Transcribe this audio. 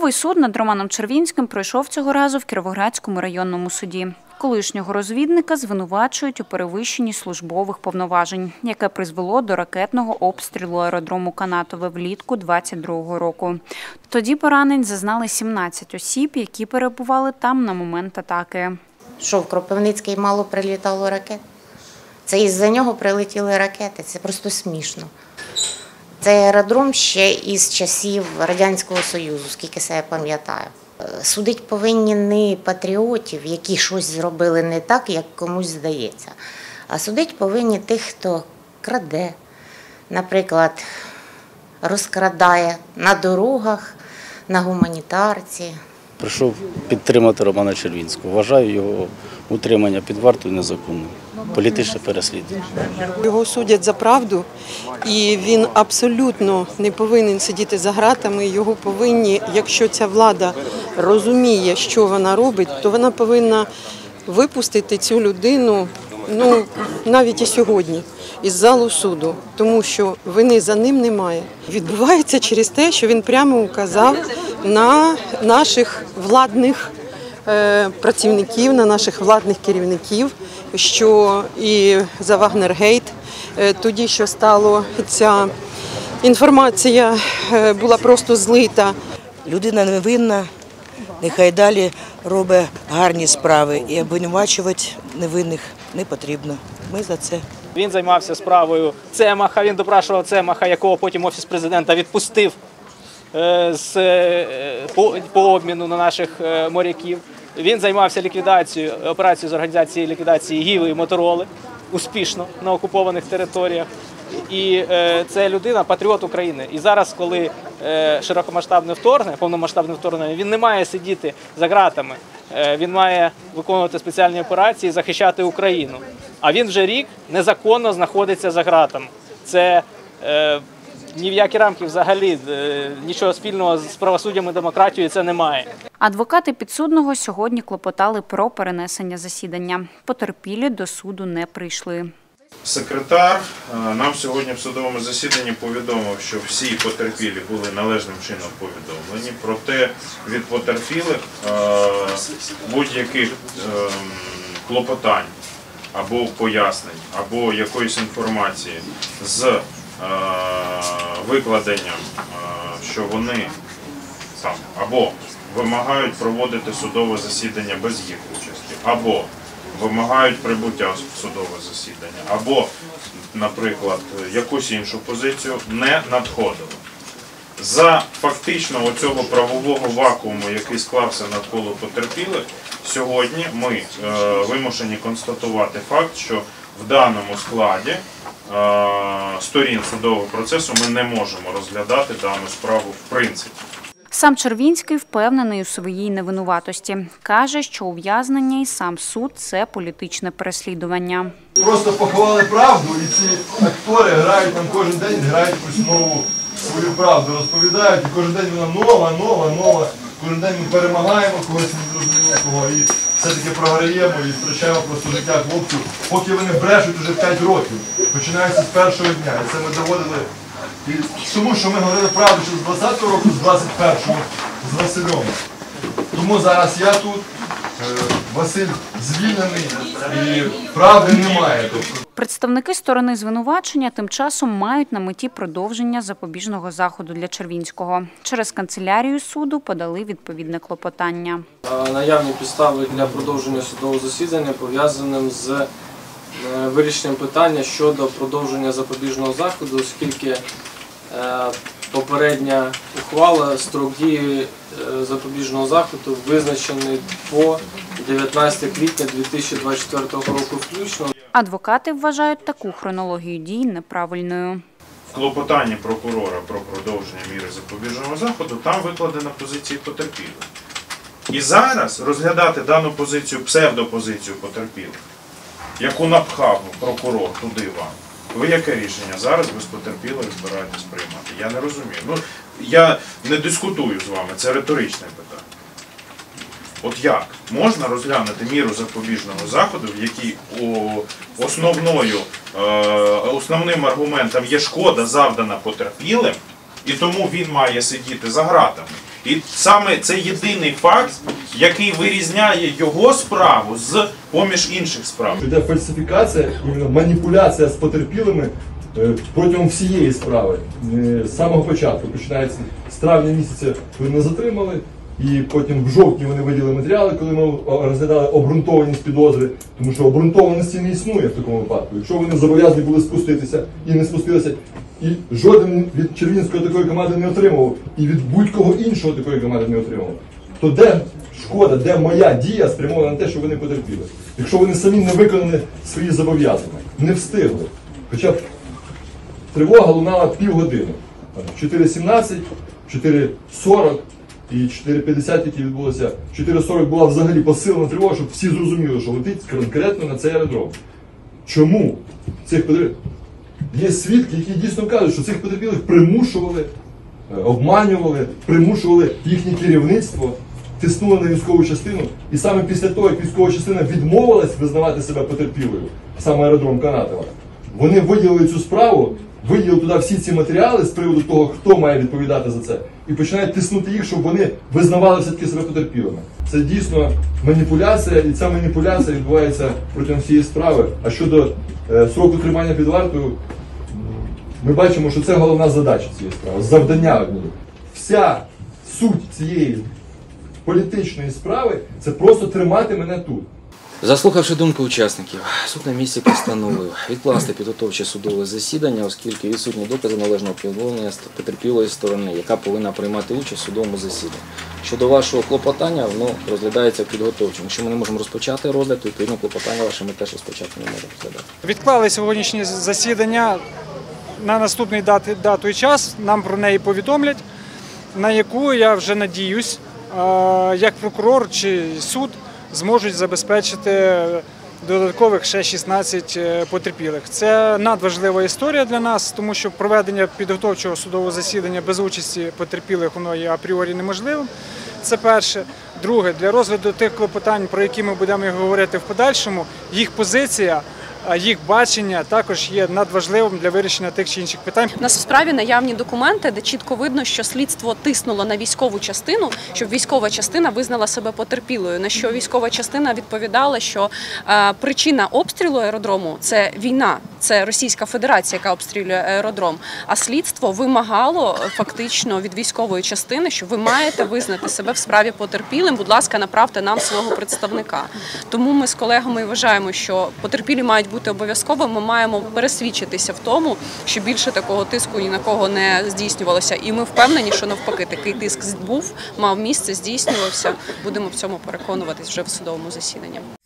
Черговий суд над Романом Червінським пройшов цього разу в Кіровоградському районному суді. Колишнього розвідника звинувачують у перевищенні службових повноважень, яке призвело до ракетного обстрілу аеродрому Канатове влітку 2022 року. Тоді поранень зазнали 17 осіб, які перебували там на момент атаки. Що в Кропивницький мало прилітало ракет? Це із-за нього прилетіли ракети. Це просто смішно. Цей аеродром ще із часів Радянського Союзу, скільки себе пам'ятаю. Судити повинні не патріотів, які щось зробили не так, як комусь здається, а судити повинні тих, хто краде, наприклад, розкрадає на дорогах, на гуманітарці. Прийшов підтримати Романа Червінського. Вважаю його утримання під вартою незаконним. Політичне переслідування. Його судять за правду, і він абсолютно не повинен сидіти за ґратами. Його повинні, якщо ця влада розуміє, що вона робить, то вона повинна випустити цю людину, навіть і сьогодні, із залу суду, тому що вини за ним немає. Відбувається через те, що він прямо указав на наших владних працівників, на наших владних керівників, що і за Вагнергейт, тоді, що стало, ця інформація була просто злита. Людина невинна, нехай далі робить гарні справи і обвинувачувати невинних не потрібно. Ми за це. Він займався справою Цемаха, він допрашував Цемаха, якого потім Офіс президента відпустив по обміну на наших моряків. Він займався операцією з організації ліквідації Гіви і Мотороли успішно на окупованих територіях. І це людина – патріот України. І зараз, коли широкомасштабне вторгнення, повномасштабне вторгнення, він не має сидіти за ґратами. Він має виконувати спеціальні операції, захищати Україну. А він вже рік незаконно знаходиться за ґратами. Це ні в які рамки взагалі нічого спільного з правосуддям і демократією це немає. Адвокати підсудного сьогодні клопотали про перенесення засідання. Потерпілі до суду не прийшли. Секретар нам сьогодні в судовому засіданні повідомив, що всі потерпілі були належним чином повідомлені. Проте від потерпілих будь-яких клопотань або пояснень, або якоїсь інформації з викладенням, що вони там або вимагають проводити судове засідання без їх участі, або вимагають прибуття в судове засідання, або, наприклад, якусь іншу позицію не надходило. За фактично оцього правового вакууму, який склався навколо потерпілих, сьогодні ми вимушені констатувати факт, що в даному складі сторін судового процесу ми не можемо розглядати дану справу в принципі. Сам Червінський впевнений у своїй невинуватості. Каже, що ув'язнення і сам суд – це політичне переслідування. Просто поховали правду, і ці актори грають нам кожен день, грають якусь нову свою правду, розповідають, і кожен день вона нова. Кожен день ми перемагаємо когось, не зрозуміло кого, і все-таки програємо і втрачаємо просто життя хлопців, поки вони брешуть уже 5 років, починається з першого дня. І це ми доводили. І тому що ми говорили правду ще з 20-го року, з 21-го, з Василем. Тому зараз я тут, Василь звільнений і правди немає. Представники сторони звинувачення тим часом мають на меті продовження запобіжного заходу для Червінського. Через канцелярію суду подали відповідне клопотання. Наявні підстави для продовження судового засідання пов'язаним з вирішенням питання щодо продовження запобіжного заходу, оскільки попередня ухвала, строк дії запобіжного заходу визначений по 19 квітня 2024 року включно. Адвокати вважають таку хронологію дій неправильною. В клопотанні прокурора про продовження міри запобіжного заходу там викладена позиція потерпілих. І зараз розглядати дану позицію, псевдопозицію потерпілих, яку напхав прокурор туди вам, ви яке рішення зараз без потерпілих збираєтесь приймати? Я не розумію. Я не дискутую з вами, це риторичне питання. От як можна розглянути міру запобіжного заходу, в якій основним аргументом є шкода, завдана потерпілим, і тому він має сидіти за ґратами? І саме це єдиний факт, який вирізняє його справу з поміж інших справ. Йде фальсифікація, іменно маніпуляція з потерпілими протягом всієї справи. З самого початку, починається з травня місяця, коли ми затримали, і потім в жовтні вони виділили матеріали, коли ми розглядали обґрунтованість підозри, тому що обґрунтованості не існує в такому випадку. Якщо вони зобов'язані були спуститися і не спустилися, і жоден від Червінського такої команди не отримував, і від будь-кого іншого такої команди не отримував, то де шкода, де моя дія спрямована на те, що вони потерпіли? Якщо вони самі не виконали свої зобов'язання, не встигли. Хоча б тривога лунала півгодини. 4:17, 4:40 і 4:50, які відбулося. 4:40 була взагалі посилена тривога, щоб всі зрозуміли, що летить конкретно на цей аеродром. Чому цих потерпілих? Є свідки, які дійсно кажуть, що цих потерпілих примушували, обманювали, примушували їхнє керівництво, тиснули на військову частину. І саме після того, як військова частина відмовилась визнавати себе потерпілою, саме аеродром Канатова, вони виділили цю справу, виділили туди всі ці матеріали з приводу того, хто має відповідати за це, і починають тиснути їх, щоб вони визнавали все-таки себе потерпілими. Це дійсно маніпуляція, і ця маніпуляція відбувається протягом всієї справи. А щодо сроку тримання під вартою, ми бачимо, що це головна задача цієї справи, завдання однієї. Вся суть цієї політичної справи – це просто тримати мене тут. Заслухавши думку учасників, суд на місці постановив відкласти підготовче судове засідання, оскільки відсутні докази належного повідомлення потерпілої сторони, яка повинна приймати участь в судовому засіданні. Щодо вашого клопотання, воно розглядається підготовчим. Якщо ми не можемо розпочати розгляд, то відповідно клопотання ваше ми теж розпочати не можемо розглядати. Відклали сьогоднішнє засідання на наступний дату і час, нам про неї повідомлять, на яку, я вже надіюсь, як прокурор чи суд зможуть забезпечити додаткових ще 16 потерпілих. Це надважлива історія для нас, тому що проведення підготовчого судового засідання без участі потерпілих воно є апріорі неможливим. Це перше. Друге, для розгляду тих клопотань, про які ми будемо говорити в подальшому, їх позиція, їх бачення також є надважливим для вирішення тих чи інших питань. У нас в справі наявні документи, де чітко видно, що слідство тиснуло на військову частину, щоб військова частина визнала себе потерпілою, на що військова частина відповідала, що причина обстрілу аеродрому – це війна, це Російська Федерація, яка обстрілює аеродром, а слідство вимагало фактично від військової частини, що ви маєте визнати себе в справі потерпілим, будь ласка, направте нам свого представника. Тому ми з колегами вважаємо, що потерпілі мають бути обов'язково, ми маємо пересвідчитися в тому, що більше такого тиску ні на кого не здійснювалося. І ми впевнені, що навпаки такий тиск був, мав місце, здійснювався. Будемо в цьому переконуватись вже в судовому засіданні.